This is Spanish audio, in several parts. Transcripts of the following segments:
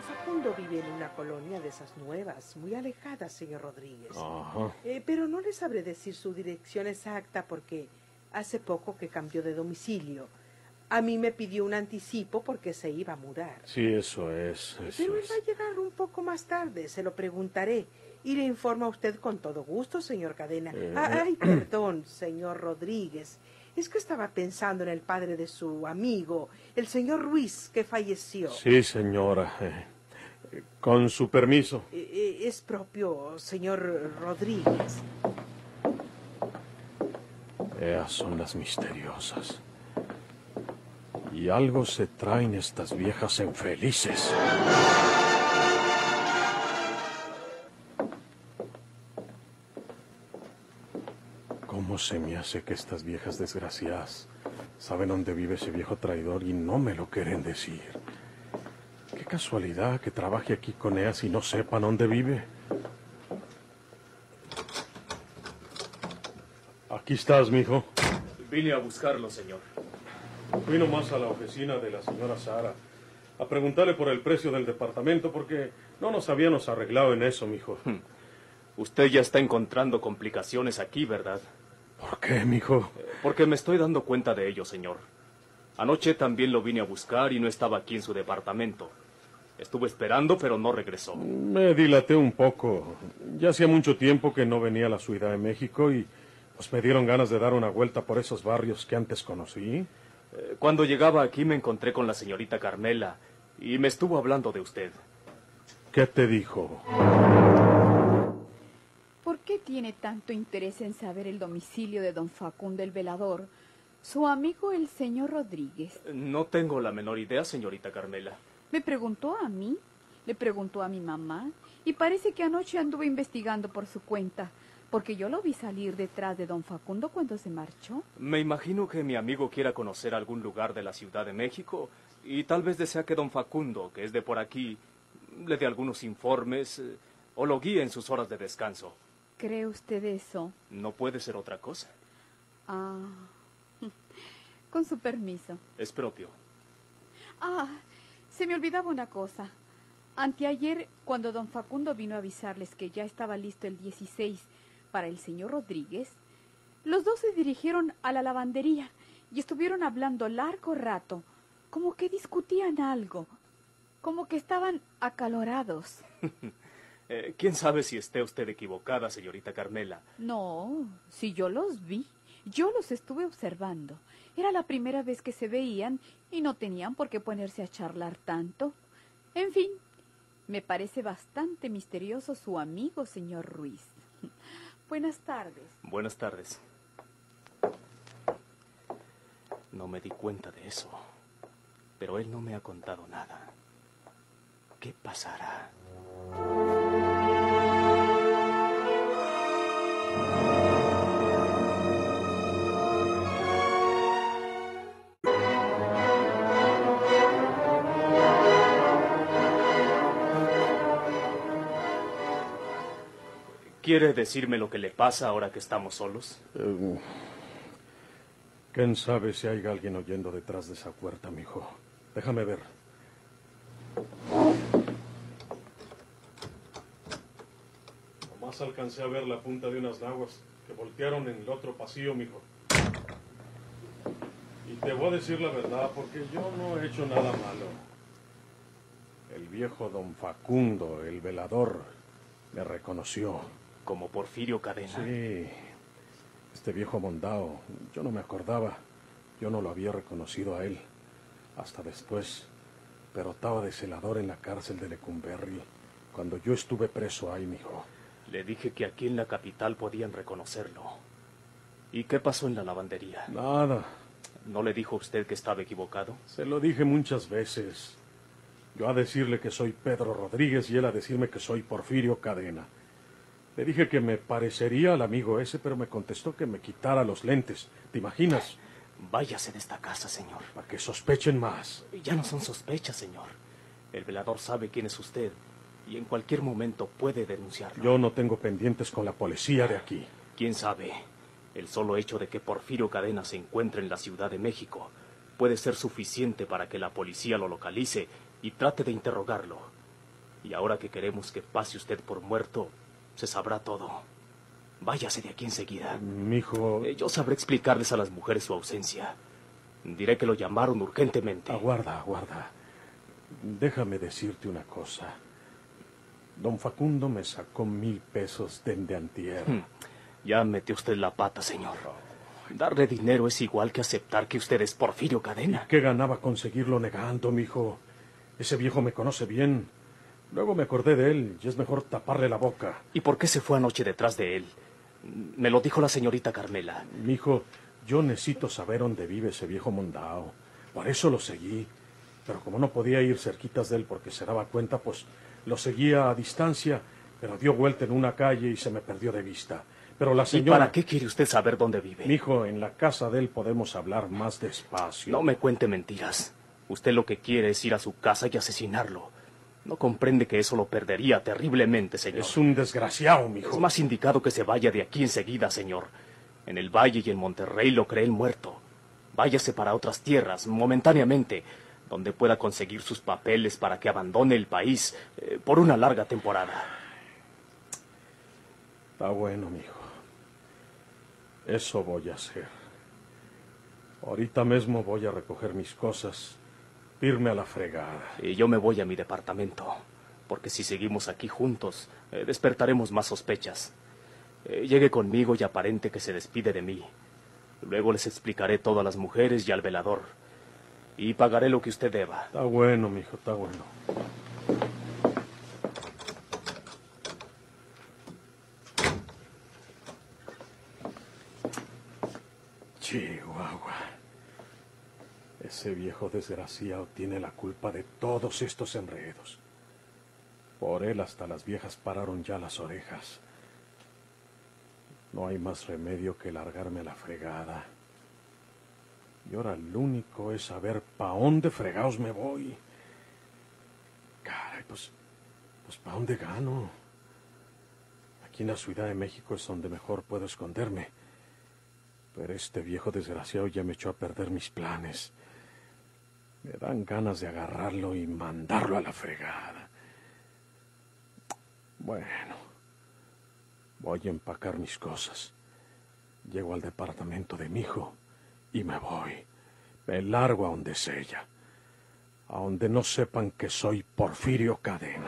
Facundo vive en una colonia de esas nuevas, muy alejadas, señor Rodríguez. Ajá. Pero no le sabré decir su dirección exacta porque hace poco que cambió de domicilio. A mí me pidió un anticipo porque se iba a mudar. Sí, eso es. Pero él va a llegar un poco más tarde, se lo preguntaré. Y le informo a usted con todo gusto, señor Cadena. Ay, perdón, señor Rodríguez. Es que estaba pensando en el padre de su amigo, el señor Ruiz, que falleció. Sí, señora. Con su permiso. Es propio, señor Rodríguez. Ellas son las misteriosas. Y algo se traen estas viejas infelices. ¿Cómo se me hace que estas viejas desgraciadas saben dónde vive ese viejo traidor y no me lo quieren decir? Qué casualidad que trabaje aquí con ellas y no sepan dónde vive. Aquí estás, mijo. Vine a buscarlo, señor. Fui nomás a la oficina de la señora Sara a preguntarle por el precio del departamento porque no nos habíamos arreglado en eso, mijo. Usted ya está encontrando complicaciones aquí, ¿verdad? ¿Por qué, mijo? Porque me estoy dando cuenta de ello, señor. Anoche también lo vine a buscar y no estaba aquí en su departamento. Estuve esperando, pero no regresó. Me dilaté un poco. Ya hacía mucho tiempo que no venía a la Ciudad de México y pues me dieron ganas de dar una vuelta por esos barrios que antes conocí. Cuando llegaba aquí me encontré con la señorita Carmela y me estuvo hablando de usted. ¿Qué te dijo? ¿Por qué tiene tanto interés en saber el domicilio de don Facundo el velador, su amigo el señor Rodríguez? No tengo la menor idea, señorita Carmela. Me preguntó a mí, le preguntó a mi mamá, y parece que anoche anduvo investigando por su cuenta, porque yo lo vi salir detrás de don Facundo cuando se marchó. Me imagino que mi amigo quiera conocer algún lugar de la Ciudad de México y tal vez desea que don Facundo, que es de por aquí, le dé algunos informes o lo guíe en sus horas de descanso. ¿Cree usted eso? No puede ser otra cosa. Ah, con su permiso. Es propio. Ah, se me olvidaba una cosa. Anteayer, cuando don Facundo vino a avisarles que ya estaba listo el 16 para el señor Rodríguez, los dos se dirigieron a la lavandería y estuvieron hablando largo rato, como que discutían algo, como que estaban acalorados. ¿Quién sabe si esté usted equivocada, señorita Carmela? No, si yo los vi, yo los estuve observando. Era la primera vez que se veían y no tenían por qué ponerse a charlar tanto. En fin, me parece bastante misterioso su amigo, señor Ruiz. Buenas tardes. Buenas tardes. No me di cuenta de eso, pero él no me ha contado nada. ¿Qué pasará? ¿Quiere decirme lo que le pasa ahora que estamos solos? ¿Quién sabe si hay alguien oyendo detrás de esa puerta, mijo? Déjame ver. Nomás alcancé a ver la punta de unas naguas que voltearon en el otro pasillo, mijo. Y te voy a decir la verdad, porque yo no he hecho nada malo. El viejo don Facundo, el velador, me reconoció. ¿Como Porfirio Cadena? Sí, este viejo mondao, yo no me acordaba. Yo no lo había reconocido a él. Hasta después, pero estaba de celador en la cárcel de Lecumberri, cuando yo estuve preso ahí, mijo. Le dije que aquí en la capital podían reconocerlo. ¿Y qué pasó en la lavandería? Nada. ¿No le dijo usted que estaba equivocado? Se lo dije muchas veces. Yo a decirle que soy Pedro Rodríguez y él a decirme que soy Porfirio Cadena. Le dije que me parecería al amigo ese, pero me contestó que me quitara los lentes. ¿Te imaginas? Váyase de esta casa, señor. Para que sospechen más. Ya no son sospechas, señor. El velador sabe quién es usted y en cualquier momento puede denunciarlo. Yo no tengo pendientes con la policía de aquí. ¿Quién sabe? El solo hecho de que Porfirio Cadena se encuentre en la Ciudad de México puede ser suficiente para que la policía lo localice y trate de interrogarlo. Y ahora que queremos que pase usted por muerto, se sabrá todo. Váyase de aquí enseguida. Mijo... Yo sabré explicarles a las mujeres su ausencia. Diré que lo llamaron urgentemente. Aguarda, aguarda. Déjame decirte una cosa. Don Facundo me sacó 1,000 pesos de antier. Ya metió usted la pata, señor. Darle dinero es igual que aceptar que usted es Porfirio Cadena. ¿Qué ganaba conseguirlo negando, mijo? Ese viejo me conoce bien. Luego me acordé de él y es mejor taparle la boca. ¿Y por qué se fue anoche detrás de él? Me lo dijo la señorita Carmela. Mijo, yo necesito saber dónde vive ese viejo Mondao. Por eso lo seguí. Pero como no podía ir cerquitas de él porque se daba cuenta, pues lo seguía a distancia, pero dio vuelta en una calle y se me perdió de vista. Pero la señora... ¿Y para qué quiere usted saber dónde vive? Mijo, en la casa de él podemos hablar más despacio. No me cuente mentiras. Usted lo que quiere es ir a su casa y asesinarlo. No comprende que eso lo perdería terriblemente, señor. Es un desgraciado, mijo. Es más indicado que se vaya de aquí enseguida, señor. En el Valle y en Monterrey lo creen muerto. Váyase para otras tierras, momentáneamente, donde pueda conseguir sus papeles para que abandone el país por una larga temporada. Está bueno, mijo. Eso voy a hacer. Ahorita mismo voy a recoger mis cosas, irme a la fregada. Y yo me voy a mi departamento, porque si seguimos aquí juntos, despertaremos más sospechas. Llegue conmigo y aparente que se despide de mí. Luego les explicaré todo a las mujeres y al velador. Y pagaré lo que usted deba. Está bueno, mijo, está bueno. Chihuahua. Ese viejo desgraciado tiene la culpa de todos estos enredos. Por él hasta las viejas pararon ya las orejas. No hay más remedio que largarme a la fregada. Y ahora lo único es saber pa' dónde fregados me voy. Caray, pues pa' dónde gano. Aquí en la Ciudad de México es donde mejor puedo esconderme. Pero este viejo desgraciado ya me echó a perder mis planes. Me dan ganas de agarrarlo y mandarlo a la fregada. Bueno, voy a empacar mis cosas. Llego al departamento de mi hijo y me voy. Me largo a donde sea ella. A donde no sepan que soy Porfirio Cadena.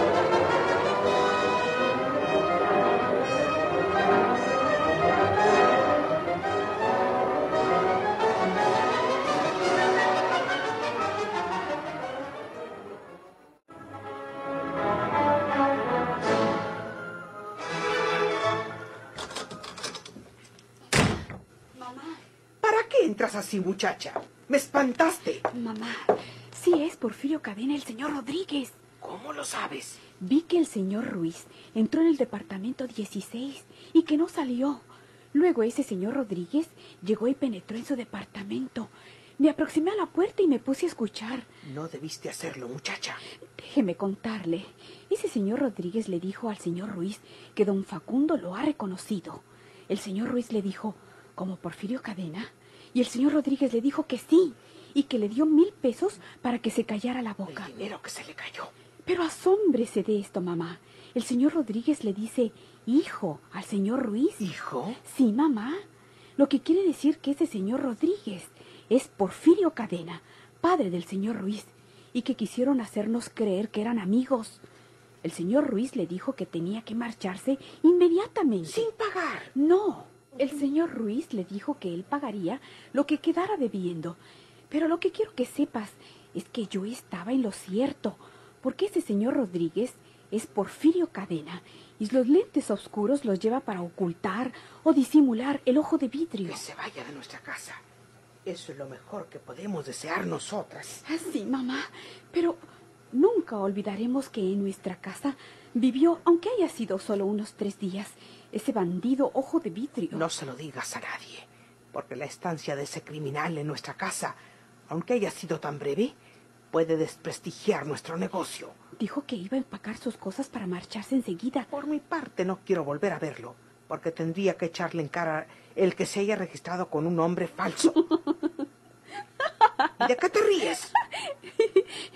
Entras así, muchacha. Me espantaste. Mamá, sí es Porfirio Cadena, el señor Rodríguez. ¿Cómo lo sabes? Vi que el señor Ruiz entró en el departamento 16 y que no salió. Luego ese señor Rodríguez llegó y penetró en su departamento. Me aproximé a la puerta y me puse a escuchar. No debiste hacerlo, muchacha. Déjeme contarle. Ese señor Rodríguez le dijo al señor Ruiz que don Facundo lo ha reconocido. El señor Ruiz le dijo, ¿como Porfirio Cadena? Y el señor Rodríguez le dijo que sí, y que le dio 1,000 pesos para que se callara la boca. El dinero que se le cayó. Pero asómbrese de esto, mamá. El señor Rodríguez le dice hijo al señor Ruiz. ¿Hijo? Sí, mamá. Lo que quiere decir que ese señor Rodríguez es Porfirio Cadena, padre del señor Ruiz, y que quisieron hacernos creer que eran amigos. El señor Ruiz le dijo que tenía que marcharse inmediatamente. ¿Sin pagar? No. El señor Ruiz le dijo que él pagaría lo que quedara debiendo. Pero lo que quiero que sepas es que yo estaba en lo cierto, porque ese señor Rodríguez es Porfirio Cadena y los lentes oscuros los lleva para ocultar o disimular el ojo de vidrio. Que se vaya de nuestra casa. Eso es lo mejor que podemos desear nosotras. Sí, mamá, pero nunca olvidaremos que en nuestra casa vivió, aunque haya sido solo unos 3 días, ese bandido ojo de vidrio. No se lo digas a nadie, porque la estancia de ese criminal en nuestra casa, aunque haya sido tan breve, puede desprestigiar nuestro negocio. Dijo que iba a empacar sus cosas para marcharse enseguida. Por mi parte no quiero volver a verlo, porque tendría que echarle en cara el que se haya registrado con un nombre falso. ¿De qué te ríes? El único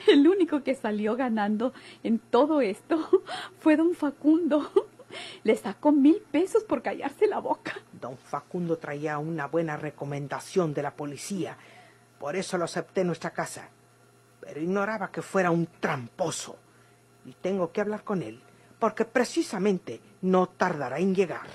único que salió ganando en todo esto fue don Facundo. Le sacó 1,000 pesos por callarse la boca. Don Facundo traía una buena recomendación de la policía. Por eso lo acepté en nuestra casa. Pero ignoraba que fuera un tramposo. Y tengo que hablar con él, porque precisamente no tardará en llegar.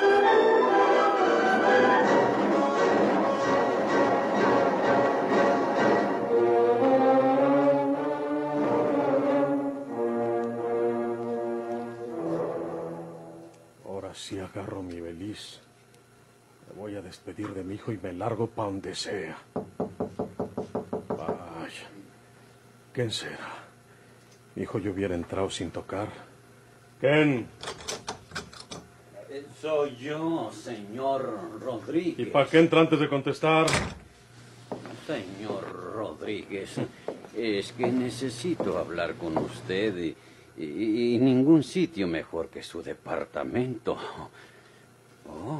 Si agarro mi beliz, me voy a despedir de mi hijo y me largo pa' donde sea. Vaya, ¿quién será? Mi hijo yo hubiera entrado sin tocar. ¿Quién? Soy yo, señor Rodríguez. ¿Y para qué entra antes de contestar? Señor Rodríguez, es que necesito hablar con usted y ningún sitio mejor que su departamento. Oh,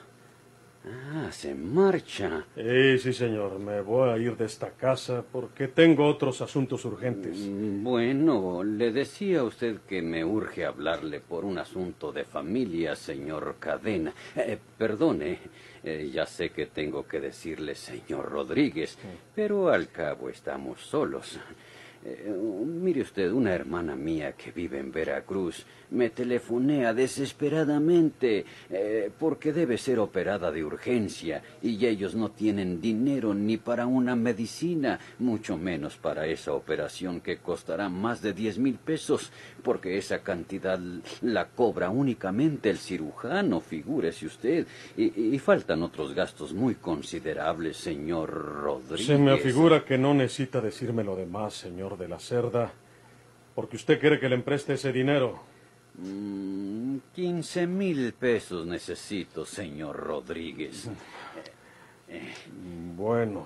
se marcha. Sí, señor, me voy a ir de esta casa porque tengo otros asuntos urgentes. Bueno, le decía a usted que me urge hablarle por un asunto de familia, señor Cadena. Perdone, ya sé que tengo que decirle señor Rodríguez, pero al cabo estamos solos. Mire usted, una hermana mía que vive en Veracruz me telefonea desesperadamente porque debe ser operada de urgencia y ellos no tienen dinero ni para una medicina, mucho menos para esa operación que costará más de 10,000 pesos, porque esa cantidad la cobra únicamente el cirujano, figúrese usted, y faltan otros gastos muy considerables, señor Rodríguez. Se me afigura que no necesita decirme lo demás, señor de la Cerda, porque usted quiere que le empreste ese dinero. 15,000 pesos necesito, señor Rodríguez. Bueno,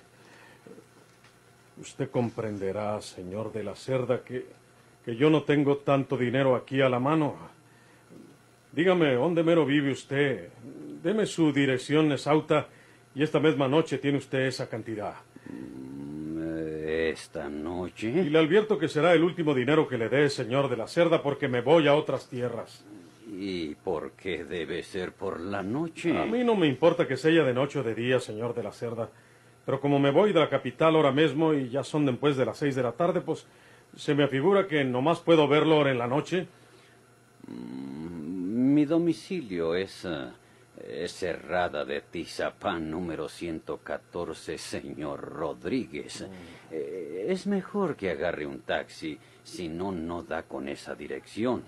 usted comprenderá, señor de la Cerda, que yo no tengo tanto dinero aquí a la mano. Dígame, ¿dónde mero vive usted? Deme su dirección exhausta y esta misma noche tiene usted esa cantidad. ¿Esta noche? Y le advierto que será el último dinero que le dé, señor de la Cerda, porque me voy a otras tierras. ¿Y por qué debe ser por la noche? A mí no me importa que sea de noche o de día, señor de la Cerda. Pero como me voy de la capital ahora mismo y ya son después de las 6 de la tarde, pues se me afigura que nomás puedo verlo ahora en la noche. Mi domicilio es Cerrada de Tizapán, número 114, señor Rodríguez. Es mejor que agarre un taxi, si no, no da con esa dirección.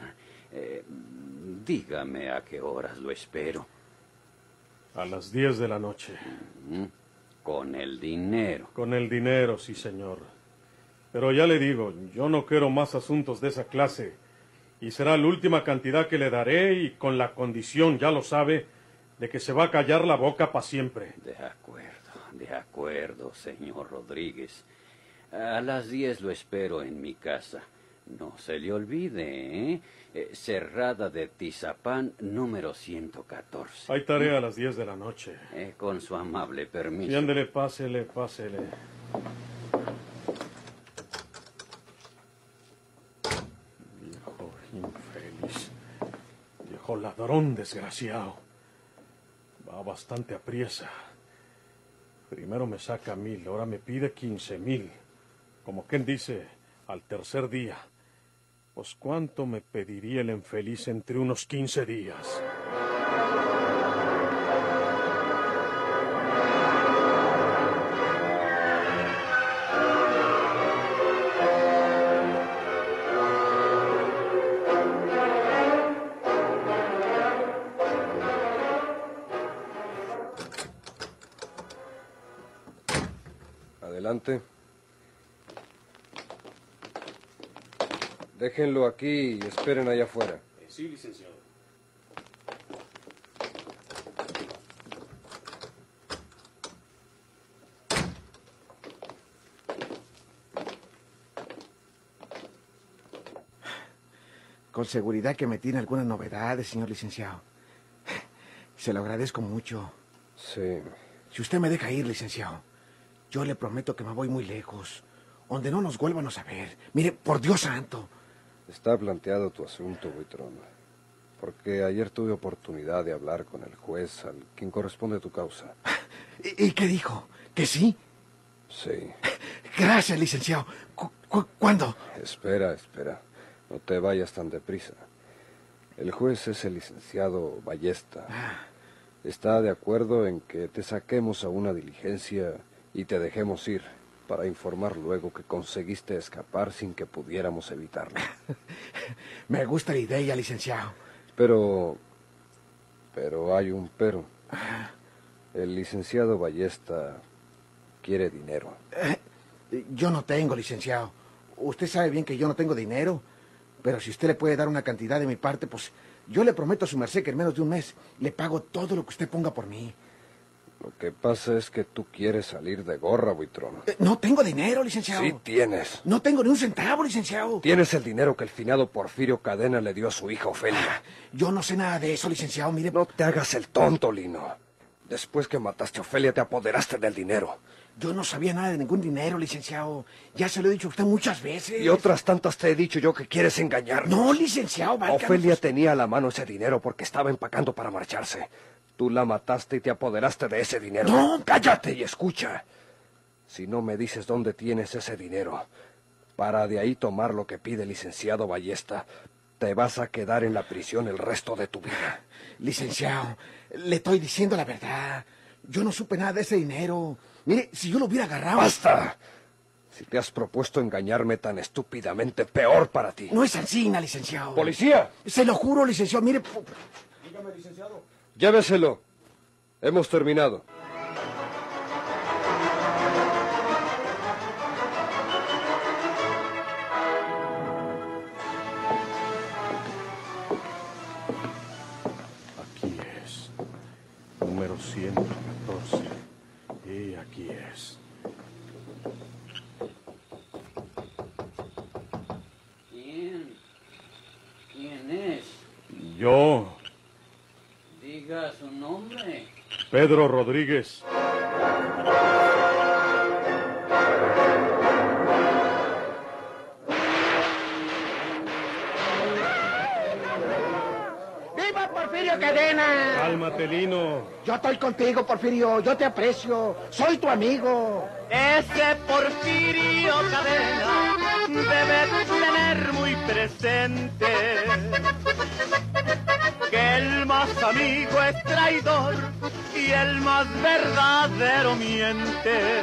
Dígame a qué horas lo espero. A las 10 de la noche. Con el dinero. Con el dinero, sí, señor. Pero ya le digo, yo no quiero más asuntos de esa clase. Y será la última cantidad que le daré y con la condición, ya lo sabe, de que se va a callar la boca para siempre. De acuerdo, señor Rodríguez. A las 10 lo espero en mi casa. No se le olvide, ¿eh? Cerrada de Tizapán, número 114. Hay tarea a las 10 de la noche. Con su amable permiso. Y ándele, pásele. Viejo infeliz. Viejo ladrón desgraciado. Va bastante apriesa. Primero me saca 1,000, ahora me pide 15,000. Como quien dice, al tercer día. Pues ¿cuánto me pediría el infeliz entre unos 15 días? Adelante. Déjenlo aquí y esperen allá afuera. Sí, licenciado. Con seguridad que me tiene algunas novedades, señor licenciado. Se lo agradezco mucho. Sí. Si usted me deja ir, licenciado, yo le prometo que me voy muy lejos. donde no nos vuelvan a saber. Mire, por Dios santo. Está planteado tu asunto, Buitrón. Porque ayer tuve oportunidad de hablar con el juez al quien corresponde tu causa. ¿Y qué dijo? ¿Que sí? Sí. Gracias, licenciado. ¿Cuándo? Espera. No te vayas tan deprisa. El juez es el licenciado Ballesta. Está de acuerdo en que te saquemos a una diligencia y te dejemos ir, para informar luego que conseguiste escapar sin que pudiéramos evitarlo. Me gusta la idea, licenciado. Pero hay un pero. El licenciado Ballesta quiere dinero. Yo no tengo, licenciado. Usted sabe bien que yo no tengo dinero. Pero si usted le puede dar una cantidad de mi parte, pues yo le prometo a su merced que en menos de un mes le pago todo lo que usted ponga por mí. Lo que pasa es que tú quieres salir de gorra, Buitrón. No tengo dinero, licenciado. Sí tienes. No tengo ni un centavo, licenciado. Tienes el dinero que el finado Porfirio Cadena le dio a su hija Ofelia. Yo no sé nada de eso, licenciado, mire. No te hagas el tonto, Lino. Después que mataste a Ofelia te apoderaste del dinero. Yo no sabía nada de ningún dinero, licenciado. Ya se lo he dicho a usted muchas veces. Y otras tantas te he dicho yo que quieres engañarme. No, licenciado, Ofelia tenía a la mano ese dinero porque estaba empacando para marcharse. Tú la mataste y te apoderaste de ese dinero. No. Cállate y escucha. Si no me dices dónde tienes ese dinero, para de ahí tomar lo que pide el licenciado Ballesta, te vas a quedar en la prisión el resto de tu vida. Licenciado, le estoy diciendo la verdad. Yo no supe nada de ese dinero. Mire, si yo lo hubiera agarrado... ¡Basta! Si te has propuesto engañarme tan estúpidamente, peor para ti. No es así, licenciado. ¡Policía! Se lo juro, licenciado. Mire... Dígame, licenciado. Lléveselo. Hemos terminado. Aquí es. Número 114. Y aquí es. ¿Quién es? Yo, Diga su nombre. Pedro Rodríguez. ¡Viva Porfirio Cadena! Cálmate, Lino. Yo estoy contigo, Porfirio. Yo te aprecio. Soy tu amigo. Ese Porfirio Cadena debe tener muy presente que el más amigo es traidor y el más verdadero miente.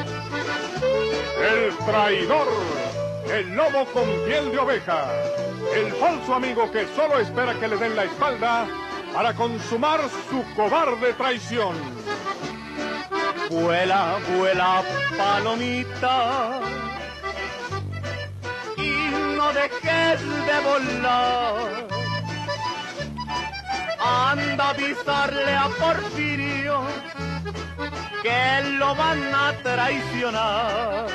El traidor, el lobo con piel de oveja, el falso amigo que solo espera que le den la espalda para consumar su cobarde traición. Vuela, vuela, palomita, y no dejes de volar. Anda a avisarle a Porfirio que lo van a traicionar.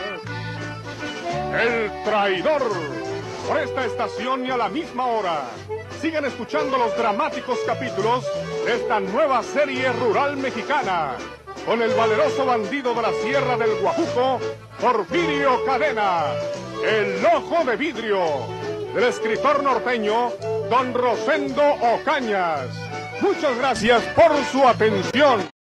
El traidor, por esta estación y a la misma hora. Sigan escuchando los dramáticos capítulos de esta nueva serie rural mexicana, con el valeroso bandido de la Sierra del Guajuco, Porfirio Cadena, el ojo de vidrio, del escritor norteño don Rosendo Ocañas. Muchas gracias por su atención.